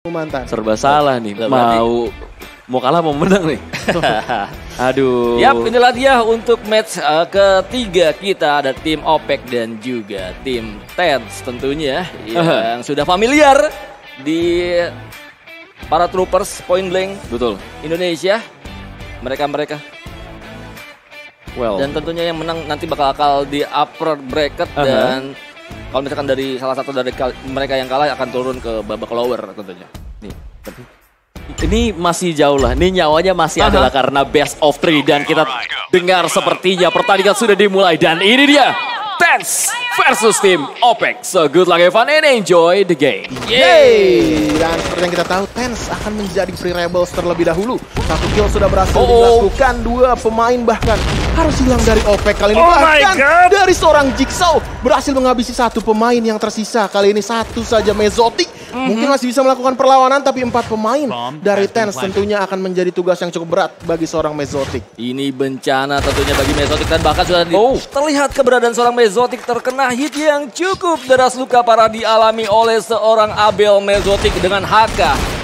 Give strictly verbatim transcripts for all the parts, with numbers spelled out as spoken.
mantan. Serba salah nih. Mau mau kalah mau menang nih. Aduh. Yap, inilah dia untuk match uh, ketiga kita. Ada tim OPEC dan juga tim TenZ tentunya yang sudah familiar di para troopers point blank. Betul. Indonesia. Mereka-mereka. Well. Dan tentunya yang menang nanti bakal akal di upper bracket. Uh-huh. Dan kalau misalkan dari salah satu dari mereka yang kalah akan turun ke babak lower tentunya. Nih, tapi ini masih jauh lah. Ini nyawanya masih uh-huh. adalah karena best of three. Dan kita dengar sepertinya pertandingan sudah dimulai. Dan ini dia TenZ versus tim OPEC. So good luck everyone and enjoy the game. Yeay! Dan seperti yang kita tahu, TenZ akan menjadi Free Rebels terlebih dahulu. Satu kill sudah berhasil oh. dilakukan. Dua pemain bahkan harus hilang dari OPEC kali ini. Oh bahkan dari seorang Jigsaw berhasil menghabisi satu pemain yang tersisa. Kali ini satu saja Mezotic. Mm-hmm. Mungkin masih bisa melakukan perlawanan, tapi empat pemain dari TenZ tentunya akan menjadi tugas yang cukup berat bagi seorang Mezotic. Ini bencana tentunya bagi Mezotic dan bahkan sudah oh. terlihat keberadaan seorang Mezotic terkena hit yang cukup deras, luka parah dialami oleh seorang Abel Mezotic dengan H K.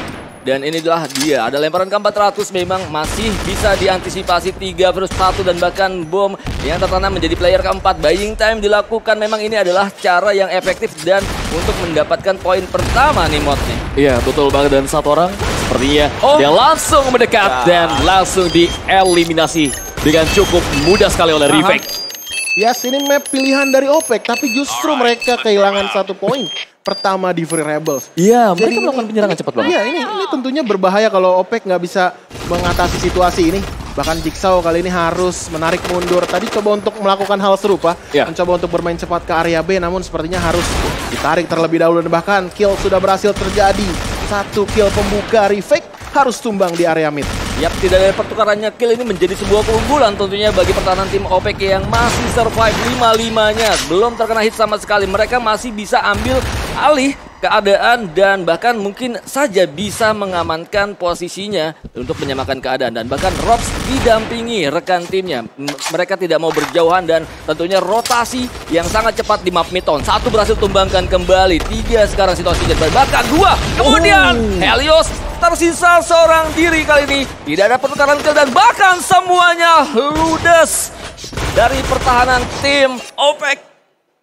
Dan inilah dia, ada lemparan ke empat ratus memang masih bisa diantisipasi tiga versus satu dan bahkan bom yang tertanam menjadi player keempat. Buying time dilakukan, memang ini adalah cara yang efektif dan untuk mendapatkan poin pertama nih modnya. Iya betul banget, dan satu orang sepertinya oh. dia langsung mendekat nah. dan langsung dieliminasi dengan cukup mudah sekali oleh Rifek. Yes, ini map pilihan dari OPEC, tapi justru mereka kehilangan satu poin pertama di Free Rebels. Iya, mereka melakukan penyerangan cepat banget. Iya, ini ini tentunya berbahaya kalau OPEC nggak bisa mengatasi situasi ini. Bahkan Jigsaw kali ini harus menarik mundur. Tadi coba untuk melakukan hal serupa, ya. mencoba untuk bermain cepat ke area B, namun sepertinya harus ditarik terlebih dahulu. Dan bahkan kill sudah berhasil terjadi. Satu kill pembuka, Rifek harus tumbang di area mid. Yap, tidak ada pertukarannya kill ini menjadi sebuah keunggulan tentunya bagi pertahanan tim OPEC yang masih survive lima limanya. Belum terkena hit sama sekali. Mereka masih bisa ambil alih keadaan dan bahkan mungkin saja bisa mengamankan posisinya untuk menyamakan keadaan. Dan bahkan Robs didampingi rekan timnya. Mereka tidak mau berjauhan dan tentunya rotasi yang sangat cepat di map Midtown. Satu berhasil tumbangkan kembali. Tiga sekarang situasinya. Bahkan dua. Kemudian oh. Helios tersisa seorang diri kali ini. Tidak ada pertukaran kill dan bahkan semuanya ludes dari pertahanan tim OPEC.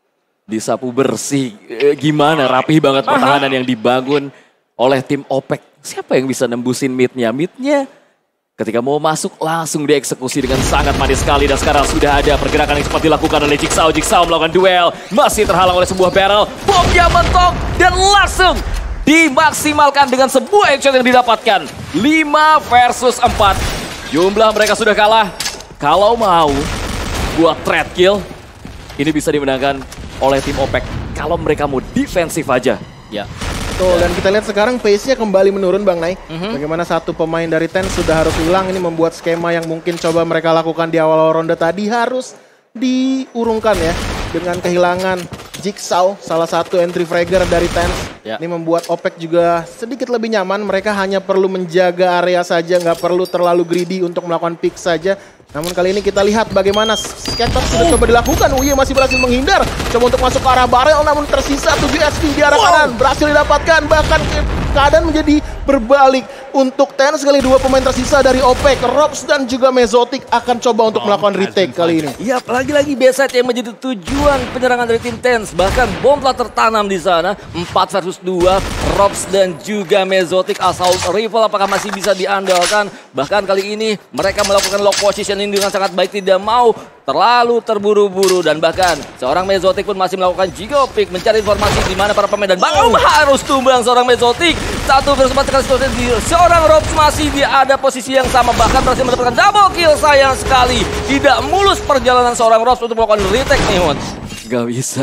Disapu bersih, e, gimana rapih banget pertahanan yang dibangun oleh tim OPEC. Siapa yang bisa nembusin mid-nya? Mid-nya ketika mau masuk langsung dieksekusi dengan sangat manis sekali. Dan sekarang sudah ada pergerakan yang cepat dilakukan oleh Jigsaw. Jigsaw melakukan duel, masih terhalang oleh sebuah barrel. Bomnya mentok dan langsung dimaksimalkan dengan sebuah headshot yang didapatkan. lima versus empat. Jumlah mereka sudah kalah. Kalau mau buat trade kill, ini bisa dimenangkan oleh tim OPEC kalau mereka mau defensif aja. Ya. Betul, dan kita lihat sekarang pace-nya kembali menurun Bang Nay. Mm-hmm. Bagaimana satu pemain dari TenZ sudah harus hilang, ini membuat skema yang mungkin coba mereka lakukan di awal ronde tadi harus diurungkan ya. Dengan kehilangan Jigsaw, salah satu entry fragger dari TenZ. Ya. Ini membuat OPEC juga sedikit lebih nyaman, mereka hanya perlu menjaga area saja, nggak perlu terlalu greedy untuk melakukan pick saja. Namun kali ini kita lihat bagaimana scatter sudah oh. coba dilakukan. Uye masih berhasil menghindar. Coba untuk masuk ke arah barel namun tersisa tujuh H P di arah wow. kanan. Berhasil didapatkan. Bahkan keadaan menjadi berbalik untuk TenZ. Kali dua pemain tersisa dari OPEC. Robs dan juga Mezotic akan coba untuk melakukan retake kali ini. Iya, lagi-lagi B-side yang menjadi tujuan penyerangan dari tim TenZ. Bahkan bom telah tertanam di sana. empat versus dua. Robs dan juga Mezotic. Assault rifle apakah masih bisa diandalkan? Bahkan kali ini mereka melakukan lock position ini dengan sangat baik, tidak mau terlalu terburu-buru. Dan bahkan seorang Mezotic pun masih melakukan Gigopick mencari informasi di mana para pemain. Dan bahkan oh. harus tumbang seorang Mezotic. Satu versus empat sekali situasi di seorang Robs masih di ada posisi yang sama. Bahkan berhasil mendapatkan double kill, sayang sekali. Tidak mulus perjalanan seorang Robs untuk melakukan retake nih, Mon. Gak bisa.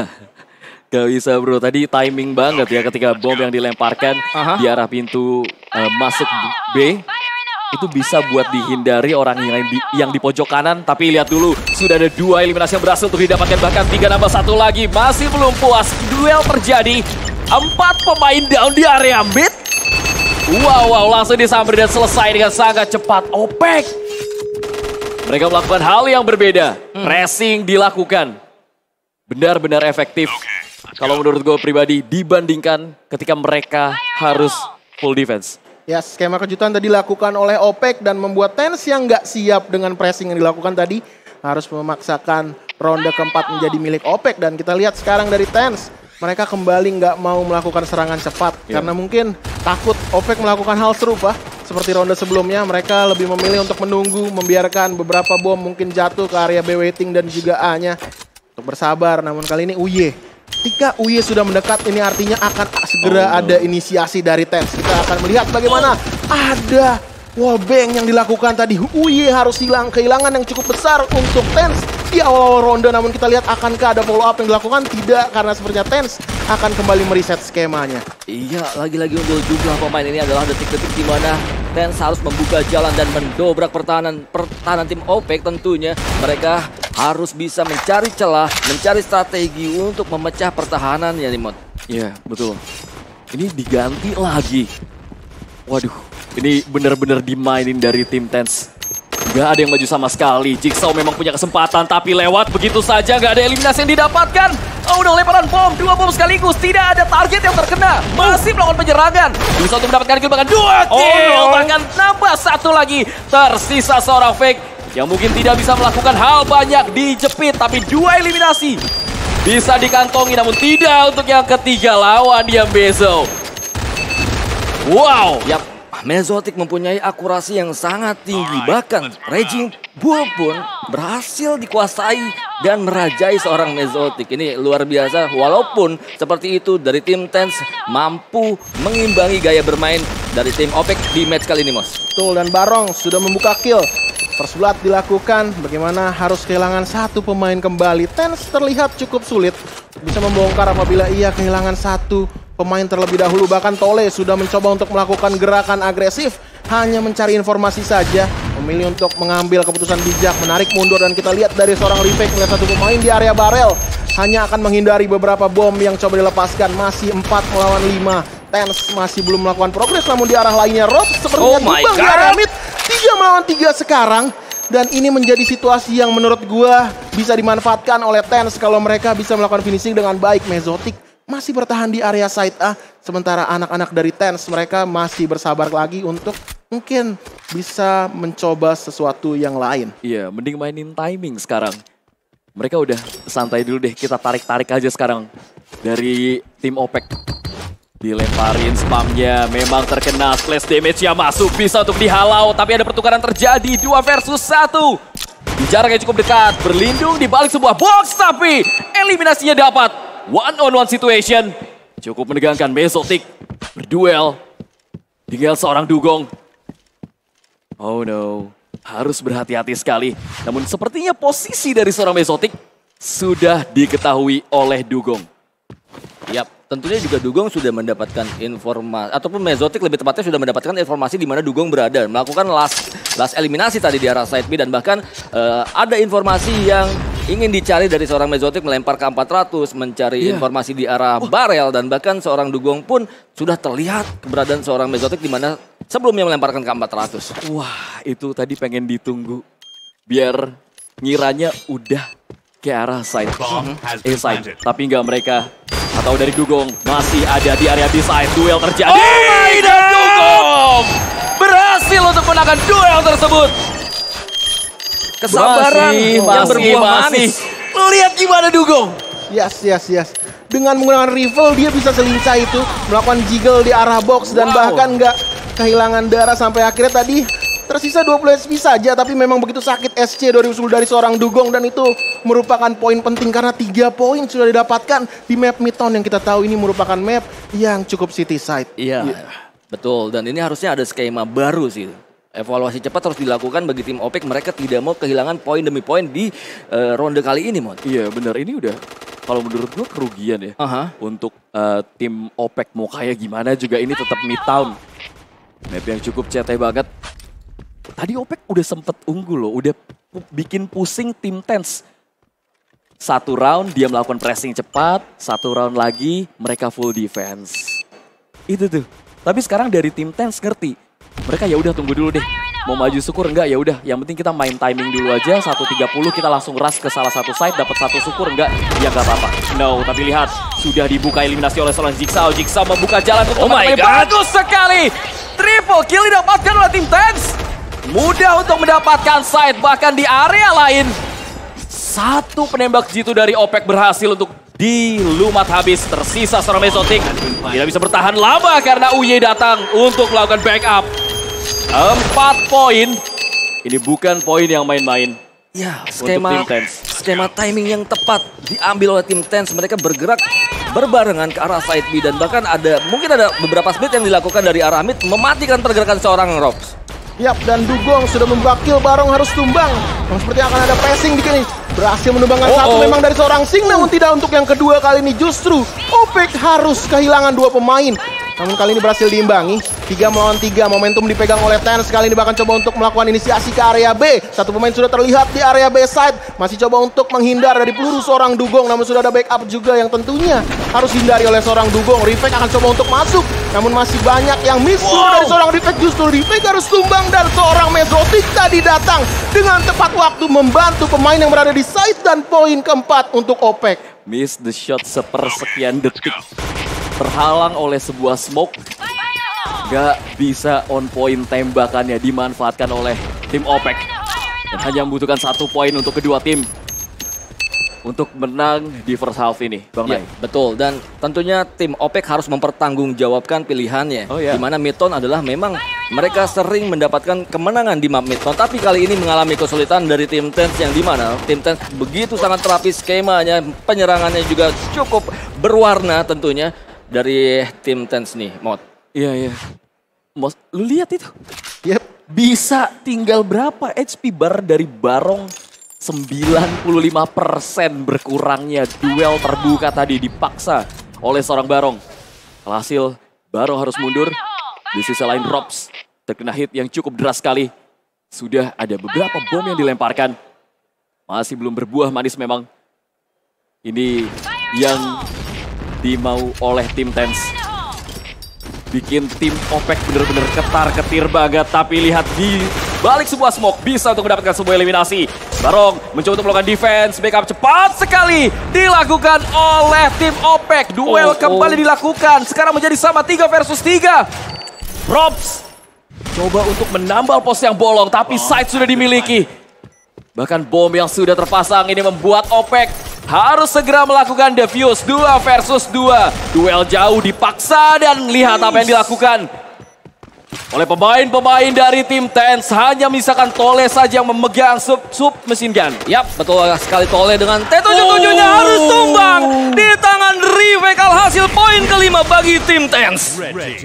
Gak bisa bro, tadi timing banget ya ketika bom yang dilemparkan Aha. di arah pintu uh, masuk B. Itu bisa buat dihindari orang yang di, yang di pojok kanan. Tapi lihat dulu, sudah ada dua eliminasi yang berhasil untuk didapatkan. Bahkan tiga nambah satu lagi, masih belum puas. Duel terjadi, empat pemain down di area mid. Wow, wow, langsung disamber dan selesai dengan sangat cepat. OPEC mereka melakukan hal yang berbeda. Hmm. Racing dilakukan benar-benar efektif. Kalau menurut gue pribadi dibandingkan ketika mereka harus full defense. Ya, skema kejutan tadi dilakukan oleh Opec dan membuat Tens yang nggak siap dengan pressing yang dilakukan tadi harus memaksakan ronde keempat menjadi milik Opec. Dan kita lihat sekarang dari Tens, mereka kembali nggak mau melakukan serangan cepat yeah. karena mungkin takut Opec melakukan hal serupa seperti ronde sebelumnya. Mereka lebih memilih untuk menunggu, membiarkan beberapa bom mungkin jatuh ke area B waiting dan juga A-nya untuk bersabar. Namun kali ini U Y, ketika U Y sudah mendekat, ini artinya akan segera oh, no. ada inisiasi dari Tens. Kita akan melihat bagaimana ada wallbang yang dilakukan tadi. U Y harus hilang, kehilangan yang cukup besar untuk Tens di awal-awal ronde. Namun kita lihat akankah ada follow up yang dilakukan? Tidak, karena sepertinya Tens akan kembali mereset skemanya. Iya, lagi-lagi untuk jumlah pemain ini adalah detik-detik di mana Tens harus membuka jalan dan mendobrak pertahanan pertahanan tim Opec. Tentunya mereka harus bisa mencari celah, mencari strategi untuk memecah pertahanan ya, Limot. Iya, betul. Ini diganti lagi. Waduh, ini benar-benar dimainin dari tim Tens. Gak ada yang maju sama sekali. Jigsaw memang punya kesempatan, tapi lewat begitu saja. Gak ada eliminasi yang didapatkan. Oh, udah lemparan bom, dua bom sekaligus. Tidak ada target yang terkena. Masih melakukan penyerangan. Bisa untuk mendapatkan kill, bahkan dua kill. Oh, no. Bahkan nambah satu lagi. Tersisa seorang Fake yang mungkin tidak bisa melakukan hal banyak, dijepit. Tapi dua eliminasi bisa dikantongi, namun tidak untuk yang ketiga lawan dia Bezo. Wow. Yap. Mesotic mempunyai akurasi yang sangat tinggi. Bahkan Raging Bull pun berhasil dikuasai dan merajai seorang Mesotic. Ini luar biasa. Walaupun seperti itu dari tim Tens mampu mengimbangi gaya bermain dari tim Opec di match kali ini, Mos. Betul, dan Barong sudah membuka kill. First blood dilakukan. Bagaimana harus kehilangan satu pemain kembali. Tens terlihat cukup sulit bisa membongkar apabila ia kehilangan satu pemain terlebih dahulu. Bahkan Tole sudah mencoba untuk melakukan gerakan agresif, hanya mencari informasi saja, memilih untuk mengambil keputusan bijak, menarik mundur. Dan kita lihat dari seorang Rifek melihat satu pemain di area barel, hanya akan menghindari beberapa bom yang coba dilepaskan. Masih empat melawan lima. Tens masih belum melakukan progres, namun di arah lainnya Rob sepertinya oh tumbang di area mid. tiga melawan tiga sekarang. Dan ini menjadi situasi yang menurut gua bisa dimanfaatkan oleh Tens kalau mereka bisa melakukan finishing dengan baik. Mesotic masih bertahan di area side A, sementara anak-anak dari Tens mereka masih bersabar lagi untuk mungkin bisa mencoba sesuatu yang lain. Iya, mending mainin timing sekarang. Mereka udah santai dulu deh, kita tarik-tarik aja sekarang dari tim Opec. Dilemparin spamnya, memang terkena splash damage-nya masuk, bisa untuk dihalau, tapi ada pertukaran terjadi, dua versus satu. Di jarak yang cukup dekat, berlindung di balik sebuah box, tapi eliminasinya dapat. One on one situation, cukup menegangkan. Mesotic berduel, tinggal seorang Dugong. Oh no, harus berhati-hati sekali. Namun sepertinya posisi dari seorang Mesotic sudah diketahui oleh Dugong. Yap, tentunya juga Dugong sudah mendapatkan informasi, ataupun Mesotic lebih tepatnya sudah mendapatkan informasi di mana Dugong berada. Melakukan last, last eliminasi tadi di arah side B, dan bahkan uh, ada informasi yang ingin dicari dari seorang Mesotic, melempar ke empat ratus, mencari yeah. informasi di arah oh. barel, dan bahkan seorang Dugong pun sudah terlihat keberadaan seorang Mesotic di mana sebelumnya melemparkan ke empat ratus. Wah, itu tadi pengen ditunggu biar ngiranya udah ke arah side, eh side, tapi enggak, mereka atau dari Dugong masih ada di area B-side. Duel terjadi. Oh my God! Dan Dugong berhasil untuk menangkan duel tersebut. Kesabaran masih, yang masih, berbuah manis. Lihat gimana Dugong. Yes, yes, yes. Dengan menggunakan rifle dia bisa selincah itu, melakukan jiggle di arah box, dan wow. bahkan nggak kehilangan darah sampai akhirnya tadi tersisa dua puluh H P saja, tapi memang begitu sakit S C dari usul dari seorang Dugong, dan itu merupakan poin penting karena tiga poin sudah didapatkan di map Midtown yang kita tahu ini merupakan map yang cukup city side. Iya, yeah. betul, dan ini harusnya ada skema baru sih. Evaluasi cepat harus dilakukan bagi tim Opec, mereka tidak mau kehilangan poin demi poin di uh, ronde kali ini, Mon. Iya, benar, ini udah kalau menurut gua kerugian ya. Uh-huh. Untuk uh, tim Opec mau kayak gimana juga ini tetap Midtown. Map yang cukup C T banget. Tadi Opec udah sempet unggul loh, udah bikin pusing tim Tens. Satu round dia melakukan pressing cepat, satu round lagi mereka full defense. Itu tuh. Tapi sekarang dari tim Tens ngerti, mereka ya udah tunggu dulu deh. Mau maju syukur enggak, ya udah. Yang penting kita main timing dulu aja. satu tiga puluh kita langsung rush ke salah satu side, dapat satu syukur enggak? Ya enggak apa-apa. No, tapi lihat sudah dibuka eliminasi oleh seorang Jigsaw. Jigsaw membuka jalan untuk Oh my teman-temannya. God. Bagus sekali. Triple kill didapatkan oleh tim Tens. Mudah untuk mendapatkan side bahkan di area lain. Satu penembak jitu dari Opec berhasil untuk dilumat habis. Tersisa seorang Mesotic. Tidak bisa bertahan lama karena U Y datang untuk melakukan backup. Empat poin. Ini bukan poin yang main-main. Ya, Untuk skema tim Tens. skema timing yang tepat diambil oleh tim Tens. Mereka bergerak berbarengan ke arah side B dan bahkan ada mungkin ada beberapa split yang dilakukan dari arah mid mematikan pergerakan seorang Robs. Yap, dan Dugong sudah membuka kill, Barong harus tumbang. Yang seperti akan ada pressing di sini. Berhasil menumbangkan Oh, satu oh. memang dari seorang Sing, namun tidak untuk yang kedua kali ini. Justru Opec harus kehilangan dua pemain. Namun kali ini berhasil diimbangi. Tiga melawan tiga, momentum dipegang oleh Tens. Kali ini bahkan coba untuk melakukan inisiasi ke area B. Satu pemain sudah terlihat di area B side. Masih coba untuk menghindar dari peluru seorang Dugong. Namun sudah ada backup juga yang tentunya harus hindari oleh seorang Dugong. Rifek akan coba untuk masuk. Namun masih banyak yang miss Wow. dari seorang Rifek. Justru Rifek harus tumbang dan seorang Mesotic tadi datang dengan tepat waktu membantu pemain yang berada di side dan poin keempat untuk Opec. Miss the shot sepersekian detik. Terhalang oleh sebuah smoke. Gak bisa on point tembakannya dimanfaatkan oleh tim Opec. Dan hanya membutuhkan satu poin untuk kedua tim. Untuk menang di first half ini, Bang Ya, Nay. betul. Dan tentunya tim Opec harus mempertanggungjawabkan pilihannya. Oh, ya. Di mana Midtown adalah memang mereka sering mendapatkan kemenangan di map Midtown. Tapi kali ini mengalami kesulitan dari tim Tens yang di mana tim Tens begitu sangat terapi skemanya. Penyerangannya juga cukup berwarna tentunya dari tim Tens nih, Mod. Iya, iya. Mos, lu lihat itu. Yep. Bisa tinggal berapa H P bar dari Barong? sembilan puluh lima persen berkurangnya duel terbuka tadi dipaksa oleh seorang Barong. Alhasil Barong harus mundur. Di sisi lain Robs terkena hit yang cukup deras sekali. Sudah ada beberapa bom yang dilemparkan. Masih belum berbuah manis memang. Ini yang dimau oleh tim Tens. Bikin tim Opec bener-bener ketar-ketir banget. Tapi lihat di balik sebuah smoke bisa untuk mendapatkan sebuah eliminasi. Barong mencoba untuk melakukan defense. Backup cepat sekali dilakukan oleh tim Opec. Duel Oh, kembali oh. dilakukan. Sekarang menjadi sama tiga versus tiga. Robs coba untuk menambal pos yang bolong. Tapi side sudah dimiliki. Bahkan bom yang sudah terpasang ini membuat Opec harus segera melakukan defuse dua versus dua. Duel jauh dipaksa dan lihat apa yang dilakukan oleh pemain-pemain dari tim Tens. Hanya misalkan Tole saja yang memegang sub, sub mesin gun. Yap, betul sekali Tole dengan T tujuh puluh tujuh-nya harus tumbang di tangan Rifek. Alhasil poin kelima bagi tim Tens.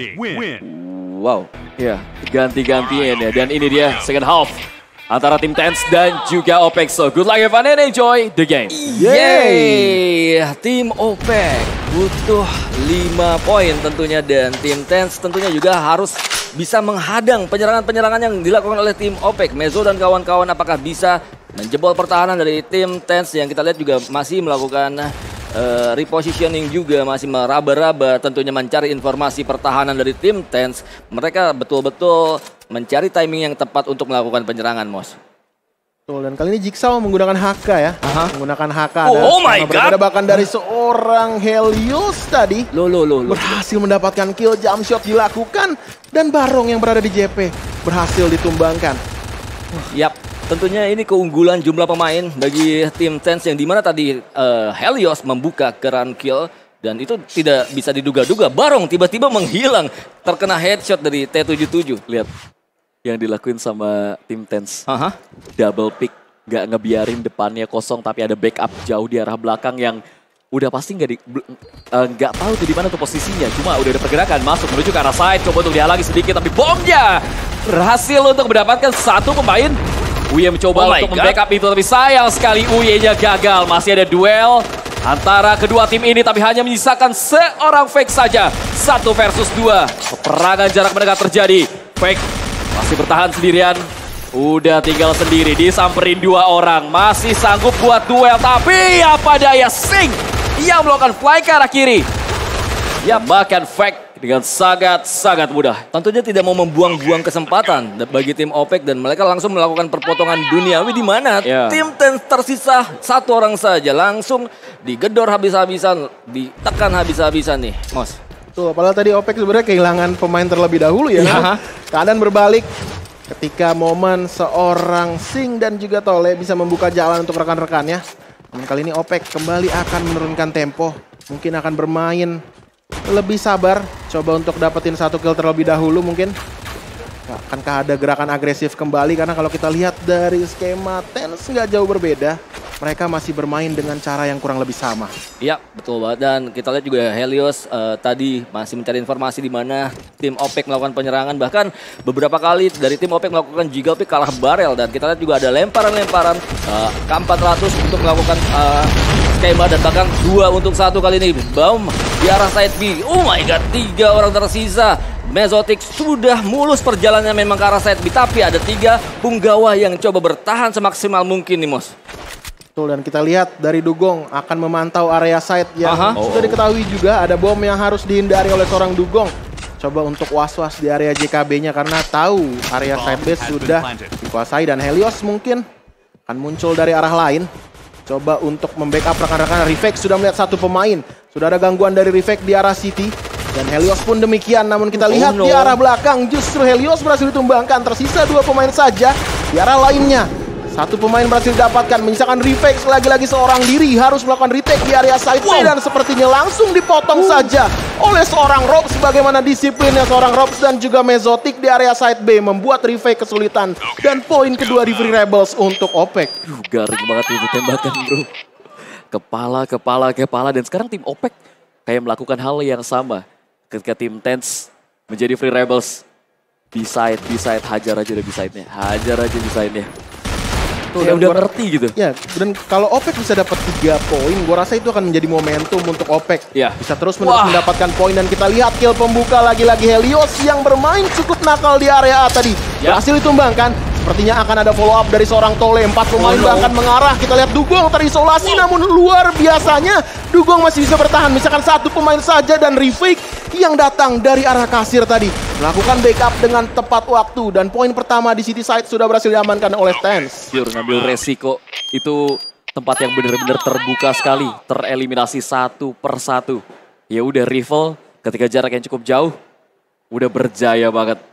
Wow, ya ganti-gantian ya. Dan ini dia second half antara tim Tens dan juga Opec. So good luck everyone and enjoy the game. Yeay, tim Opec butuh lima poin tentunya dan tim Tens tentunya juga harus bisa menghadang penyerangan-penyerangan yang dilakukan oleh tim Opec. Mezo dan kawan-kawan apakah bisa menjebol pertahanan dari tim Tens yang kita lihat juga masih melakukan uh, repositioning juga, masih meraba-raba tentunya mencari informasi pertahanan dari tim Tens. Mereka betul-betul mencari timing yang tepat untuk melakukan penyerangan, Mos. Betul, dan kali ini Jigsaw menggunakan H K ya. Aha. Menggunakan H K. Oh, dan oh my berbeda God. bahkan dari seorang Helios tadi. Loh, loh, loh, loh. Berhasil mendapatkan kill, jump shot dilakukan. Dan Barong yang berada di J P berhasil ditumbangkan. Yap, tentunya ini keunggulan jumlah pemain bagi tim Tens yang dimana tadi uh, Helios membuka keran kill. Dan itu tidak bisa diduga-duga. Barong tiba-tiba menghilang terkena headshot dari T tujuh puluh tujuh. Lihat yang dilakuin sama tim Tens. Aha. Double pick, nggak ngebiarin depannya kosong tapi ada backup jauh di arah belakang yang udah pasti nggak di uh, nggak tahu tuh di mana tuh posisinya. Cuma udah ada pergerakan masuk menuju ke arah side, coba untuk dihalangi sedikit tapi bomnya berhasil untuk mendapatkan satu pemain. Uye mencoba Oh my untuk God. membackup itu tapi sayang sekali Uye-nya gagal. Masih ada duel antara kedua tim ini tapi hanya menyisakan seorang Fake saja. Satu versus dua. Peperangan jarak mendekat terjadi. Fake masih bertahan sendirian. Udah tinggal sendiri, disamperin dua orang. Masih sanggup buat duel, tapi apa daya Sing yang melakukan fly ke arah kiri. Ya bahkan Fake dengan sangat-sangat mudah. Tentunya tidak mau membuang-buang kesempatan bagi tim OPEC dan mereka langsung melakukan perpotongan duniawi di mana yeah. tim Tens tersisa satu orang saja langsung digedor habis-habisan, ditekan habis-habisan nih, Mos. Tuh, padahal tadi OPEC sebenarnya kehilangan pemain terlebih dahulu ya. Yeah. Keadaan berbalik ketika momen seorang Sing dan juga Tole bisa membuka jalan untuk rekan-rekannya. Namun kali ini OPEC kembali akan menurunkan tempo, mungkin akan bermain lebih sabar, coba untuk dapetin satu kill terlebih dahulu mungkin. Akankah ada gerakan agresif kembali? Karena kalau kita lihat dari skema Tens nggak jauh berbeda. Mereka masih bermain dengan cara yang kurang lebih sama. Iya, betul banget. Dan kita lihat juga Helios uh, tadi masih mencari informasi di mana tim OPEC melakukan penyerangan. Bahkan beberapa kali dari tim OPEC melakukan jiggle pick kalah barel. Dan kita lihat juga ada lemparan-lemparan uh, K empat ratus untuk melakukan uh, skema. Dan bahkan dua untuk satu kali ini. Boom di arah side B. Oh my god, tiga orang tersisa. Mezotik sudah mulus perjalanannya memang ke arah side B. Tapi ada tiga punggawa yang coba bertahan semaksimal mungkin nih, Mos. Betul, dan kita lihat dari Dugong akan memantau area side yang Aha. sudah diketahui juga ada bom yang harus dihindari oleh seorang Dugong. Coba untuk was-was di area J K B-nya karena tahu area side base sudah dikuasai dan Helios mungkin akan muncul dari arah lain. Coba untuk membackup rekan-rekan. Rifek sudah melihat satu pemain. Sudah ada gangguan dari Rifek di arah City. Dan Helios pun demikian, namun kita lihat oh, no. di arah belakang justru Helios berhasil ditumbangkan. Tersisa dua pemain saja di arah lainnya. Satu pemain berhasil didapatkan, menyisakan Rifek lagi-lagi seorang diri harus melakukan retake di area side B dan sepertinya langsung dipotong uh. saja oleh seorang Robs. Bagaimana disiplinnya seorang Robs dan juga Mezotik di area side B membuat Rifek kesulitan dan poin kedua di Free Rebels untuk OPEC. Duh, garing banget itu tembakan, bro. Kepala, kepala, kepala dan sekarang tim OPEC kayak melakukan hal yang sama ketika tim Tens menjadi Free Rebels. B-side, B-side, hajar aja udah B-side-nya, hajar aja B-side-nya. Tuh, ya, udah ngerti gitu. Ya, dan kalau OPEC bisa dapat tiga poin, gue rasa itu akan menjadi momentum untuk OPEC. Ya. Bisa terus menerus mendapatkan poin dan kita lihat kill pembuka lagi-lagi Helios yang bermain cukup nakal di area A tadi. Ya. Berhasil ditumbangkan. Sepertinya akan ada follow up dari seorang Tole. Empat pemain oh, no. bahkan mengarah. Kita lihat Dugong terisolasi, oh. namun luar biasanya Dugong masih bisa bertahan. Misalkan satu pemain saja dan Rifik yang datang dari arah kasir tadi melakukan backup dengan tepat waktu dan poin pertama di City Side sudah berhasil diamankan oleh Tens. Pure ngambil resiko, itu tempat yang benar-benar terbuka sekali, tereliminasi satu per satu. Ya udah rival ketika jarak yang cukup jauh udah berjaya banget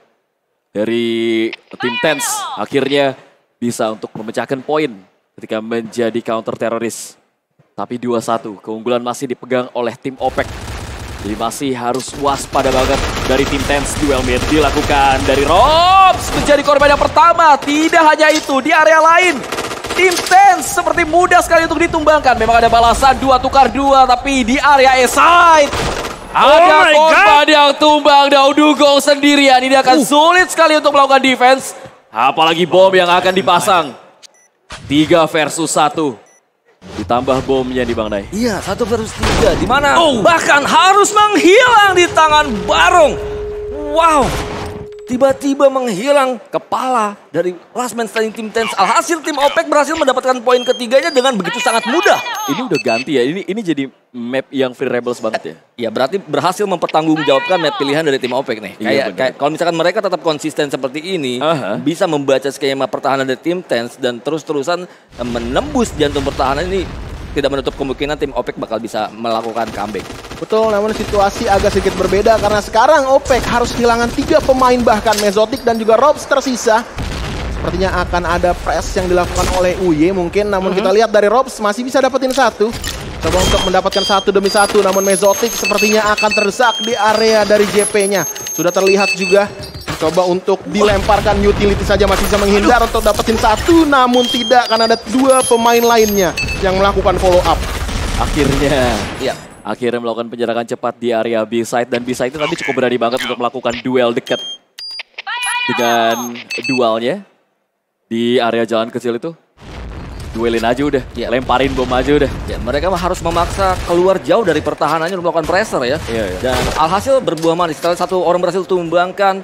dari tim Tens akhirnya bisa untuk memecahkan poin ketika menjadi counter teroris. Tapi dua satu keunggulan masih dipegang oleh tim OPEC. Jadi masih harus waspada banget dari tim Tens. Duel mid dilakukan dari Robs menjadi korban yang pertama. Tidak hanya itu, di area lain tim Tens seperti mudah sekali untuk ditumbangkan. Memang ada balasan dua tukar dua, tapi di area A-side ada oh korban yang tumbang. Dugong sendirian. Ini akan uh. sulit sekali untuk melakukan defense. Apalagi bom yang akan dipasang. Tiga versus satu. Ditambah bomnya di Bang Nay. Iya, satu versus tiga. Di mana oh. bahkan harus menghilang di tangan Barong. Wow. Tiba-tiba menghilang kepala dari last man standing tim Tens. Alhasil tim OPEC berhasil mendapatkan poin ketiganya dengan begitu sangat mudah. Ini udah ganti ya. Ini ini jadi map yang Free Rebels banget ya. Iya, berarti berhasil mempertanggungjawabkan map pilihan dari tim OPEC nih. Kayak, iya, kayak kalau misalkan mereka tetap konsisten seperti ini, uh-huh. bisa membaca skema pertahanan dari tim Tens dan terus-terusan menembus jantung pertahanan ini, tidak menutup kemungkinan tim OPEC bakal bisa melakukan comeback. Betul, namun situasi agak sedikit berbeda karena sekarang OPEC harus kehilangan tiga pemain, bahkan Mezotik dan juga Robs tersisa. Sepertinya akan ada press yang dilakukan oleh U Y mungkin, namun mm-hmm. kita lihat dari Robs masih bisa dapetin satu. Coba untuk mendapatkan satu demi satu, namun Mezotik sepertinya akan terdesak di area dari J P-nya. Sudah terlihat juga. Coba untuk dilemparkan utility saja masih bisa menghindar untuk dapetin satu, namun tidak karena ada dua pemain lainnya yang melakukan follow up. Akhirnya, ya, akhirnya melakukan penyerangan cepat di area B-side dan B-side itu tadi cukup berani banget untuk melakukan duel dekat dengan dualnya di area jalan kecil itu. Duelin aja udah, ya. Lemparin bom aja udah. Ya, mereka harus memaksa keluar jauh dari pertahanannya untuk melakukan pressure ya. Iya, iya. Dan alhasil berbuah manis. Setelah satu orang berhasil tumbangkan,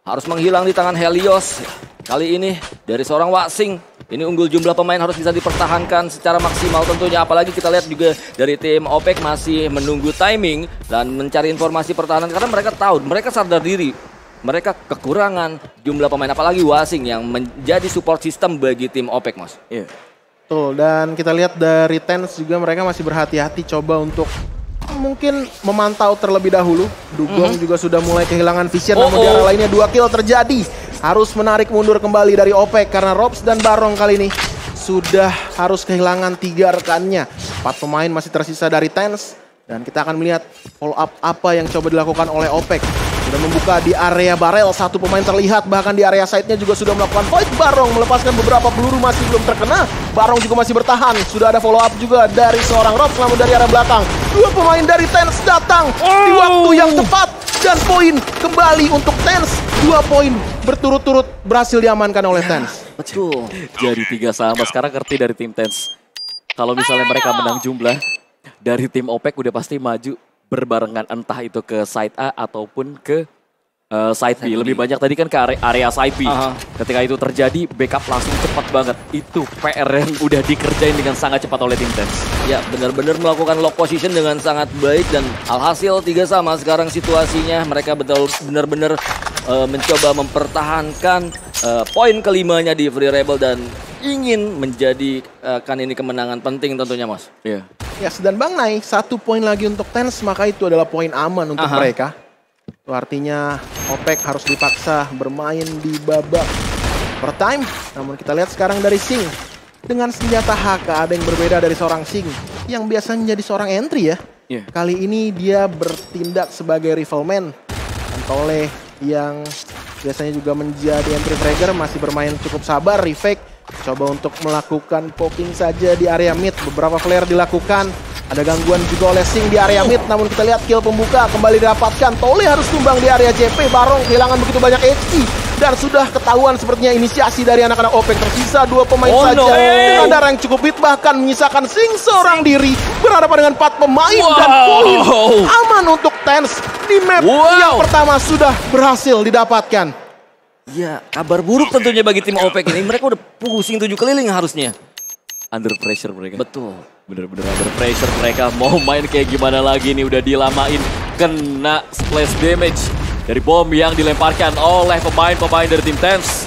harus menghilang di tangan Helios. Kali ini dari seorang Wasing. Ini unggul jumlah pemain harus bisa dipertahankan secara maksimal tentunya. Apalagi kita lihat juga dari tim OPEC masih menunggu timing dan mencari informasi pertahanan. Karena mereka tahu, mereka sadar diri. Mereka kekurangan jumlah pemain. Apalagi Wasing yang menjadi support system bagi tim OPEC, Mas. Iya. Betul, dan kita lihat dari Tens juga mereka masih berhati-hati coba untuk mungkin memantau terlebih dahulu. Dugong mm-hmm. juga sudah mulai kehilangan vision, oh, namun oh. di arah lainnya dua kill terjadi. Harus menarik mundur kembali dari OPEC karena Robs dan Barong kali ini sudah harus kehilangan tiga rekannya. Empat pemain masih tersisa dari Tens dan kita akan melihat follow up apa yang coba dilakukan oleh OPEC. Sudah membuka di area barel, satu pemain terlihat, bahkan di area side-nya juga sudah melakukan fight. Barong melepaskan beberapa peluru masih belum terkena. Barong juga masih bertahan. Sudah ada follow up juga dari seorang Robs, namun dari arah belakang. Dua pemain dari Tens datang oh. di waktu yang tepat. Dan poin kembali untuk Tens. Dua poin berturut-turut berhasil diamankan oleh Tens. Betul. Jadi tiga sama. Sekarang ngerti dari tim Tens. Kalau misalnya mereka menang jumlah, dari tim OPEC udah pasti maju berbarengan, entah itu ke side A ataupun ke uh, side B. Lebih banyak tadi kan ke area, area side B. Uh-huh. Ketika itu terjadi, backup langsung cepat banget. Itu P R yang udah dikerjain dengan sangat cepat oleh tim Tens. Ya, benar-benar melakukan lock position dengan sangat baik dan alhasil tiga sama sekarang situasinya. Mereka betul benar-benar uh, mencoba mempertahankan uh, poin kelimanya di Free Rebel dan ingin menjadi uh, kan ini kemenangan penting tentunya, Mas. Iya. Yeah. Yes, dan Bang Nai, satu poin lagi untuk Tens, maka itu adalah poin aman untuk Aha. mereka. Itu artinya OPEC harus dipaksa bermain di babak per time. Namun kita lihat sekarang dari Sing. Dengan senjata H K ada yang berbeda dari seorang Sing yang biasanya jadi seorang entry ya. Yeah. Kali ini dia bertindak sebagai rifleman. Dan Tole yang biasanya juga menjadi entry fragger masih bermain cukup sabar, refake. Coba untuk melakukan poking saja di area mid. Beberapa flare dilakukan. Ada gangguan juga oleh Sing di area mid. Namun kita lihat kill pembuka kembali didapatkan. Tole harus tumbang di area J P. Barong kehilangan begitu banyak H P. Dan sudah ketahuan sepertinya inisiasi dari anak-anak OPEC. Tersisa dua pemain oh, saja. No. Dengan darah yang cukup hit. Bahkan menyisakan Sing seorang diri. Berhadapan dengan empat pemain. Wow. Dan poin aman untuk Tens. Di map wow. yang pertama sudah berhasil didapatkan. Ya, kabar buruk tentunya bagi tim OPEC ini. Mereka udah pusing tujuh keliling harusnya. Under pressure mereka. Betul. Bener-bener under pressure mereka. Mau main kayak gimana lagi nih. Udah dilamain. Kena splash damage dari bom yang dilemparkan oleh pemain-pemain dari tim Tens.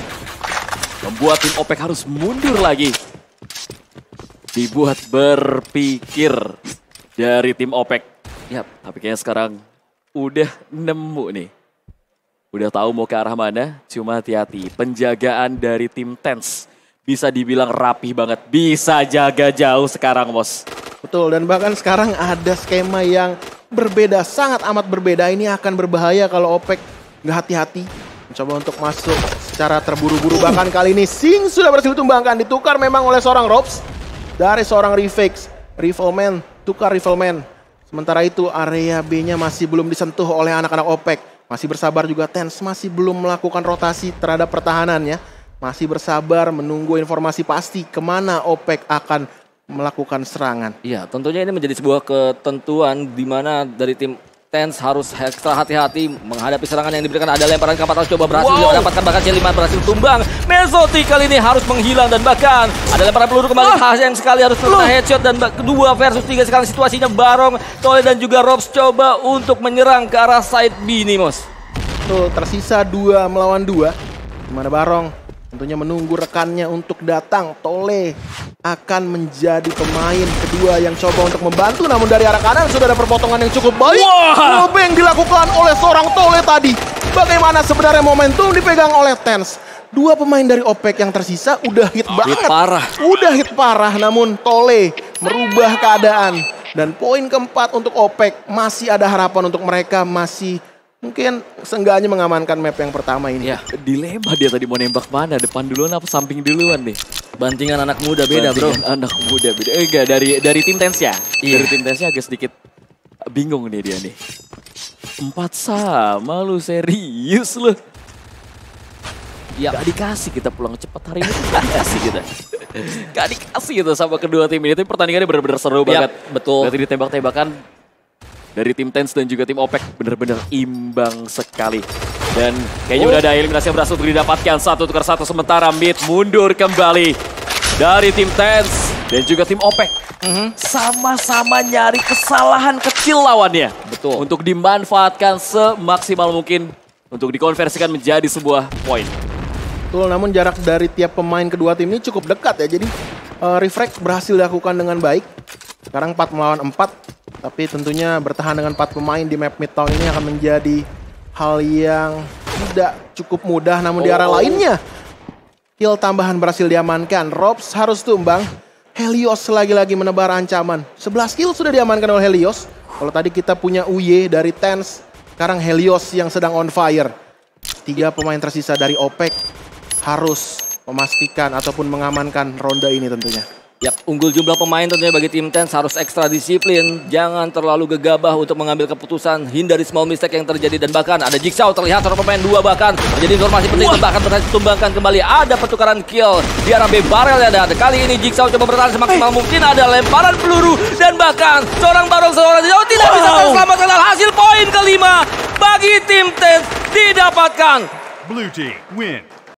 Membuat tim OPEC harus mundur lagi. Dibuat berpikir dari tim OPEC. Ya, tapi kayaknya sekarang udah nemu nih. Udah tahu mau ke arah mana, cuma hati-hati. Penjagaan dari tim Tens bisa dibilang rapi banget. Bisa jaga jauh sekarang, Bos. Betul, dan bahkan sekarang ada skema yang berbeda, sangat amat berbeda. Ini akan berbahaya kalau OPEC nggak hati-hati. Mencoba untuk masuk secara terburu-buru. Bahkan kali ini Sing sudah berhasil ditumbangkan. Ditukar memang oleh seorang Robs. Dari seorang Refix. Rifleman, tukar Rifleman. Sementara itu area B-nya masih belum disentuh oleh anak-anak OPEC. Masih bersabar juga Tens, masih belum melakukan rotasi terhadap pertahanannya. Masih bersabar menunggu informasi pasti kemana OPEC akan melakukan serangan. Iya, tentunya ini menjadi sebuah ketentuan di mana dari tim Tens harus ekstra hati-hati menghadapi serangan yang diberikan. Ada lemparan ke atas, coba berhasil wow. dapatkan, bahkan C lima berhasil tumbang. Mesoti kali ini harus menghilang dan bahkan ada lemparan peluru kembali. Ah. Yang sekali harus terkena headshot dan kedua versus tiga sekarang situasinya Barong, Tole dan juga Robs coba untuk menyerang ke arah side B nih, Mos. Tuh, tersisa dua melawan dua. Dimana Barong tentunya menunggu rekannya untuk datang. Tole akan menjadi pemain kedua yang coba untuk membantu. Namun dari arah kanan sudah ada perpotongan yang cukup baik. Wow. Robeng dilakukan oleh seorang Tole tadi. Bagaimana sebenarnya momentum dipegang oleh Tens. Dua pemain dari OPEC yang tersisa udah hit oh, banget. Hit parah. Udah hit parah. Namun Tole merubah keadaan. Dan poin keempat untuk OPEC. Masih ada harapan untuk mereka. Masih mungkin seenggaknya mengamankan map yang pertama ini. Ya, dilema dia tadi mau nembak mana, depan duluan apa samping duluan nih. Bantingan anak muda beda, Bantingan bro. anak muda beda. Eh, enggak, dari dari tim Tens ya. Iya. Dari tim Tensnya agak sedikit bingung nih dia nih. Empat sama lu, serius lu. Ya. Gak dikasih kita pulang cepat hari ini, gak dikasih kita. Gak dikasih gitu sama kedua tim ini. Tapi pertandingannya benar-benar seru ya, banget. Betul. Berarti ditembak-tembakan. dari tim Tens dan juga tim Opec benar-benar imbang sekali. Dan kayaknya oh. udah ada eliminasi yang berhasil didapatkan. Satu tukar satu sementara mid mundur kembali dari tim Tens dan juga tim Opec. Mm-hmm. Sama-sama nyari kesalahan kecil lawannya. Betul. Untuk dimanfaatkan semaksimal mungkin untuk dikonversikan menjadi sebuah poin. Betul, namun jarak dari tiap pemain kedua tim ini cukup dekat ya. Jadi uh, refrag berhasil dilakukan dengan baik. Sekarang empat melawan empat. Tapi tentunya bertahan dengan empat pemain di map Midtown ini akan menjadi hal yang tidak cukup mudah. Namun oh. di arah lainnya, kill tambahan berhasil diamankan. Robs harus tumbang. Helios lagi-lagi menebar ancaman. sebelas kill sudah diamankan oleh Helios. Kalau tadi kita punya U Y dari Tens, sekarang Helios yang sedang on fire. Tiga pemain tersisa dari Opec harus memastikan ataupun mengamankan ronde ini tentunya. Yap, unggul jumlah pemain tentunya bagi tim Tens harus ekstra disiplin. Jangan terlalu gegabah untuk mengambil keputusan. Hindari small mistake yang terjadi. Dan bahkan ada Jigsaw terlihat seorang pemain dua bahkan. Menjadi informasi penting. Wah. Bahkan berhasil tumbangkan kembali. Ada pertukaran kill di arah B barrel ya. Dan kali ini Jigsaw coba bertahan semaksimal mungkin. Ada lemparan peluru. Dan bahkan seorang barong seorang Jigsaw tidak wow. bisa terselamatkan. Hasil poin kelima bagi tim Tens didapatkan. Blue team win.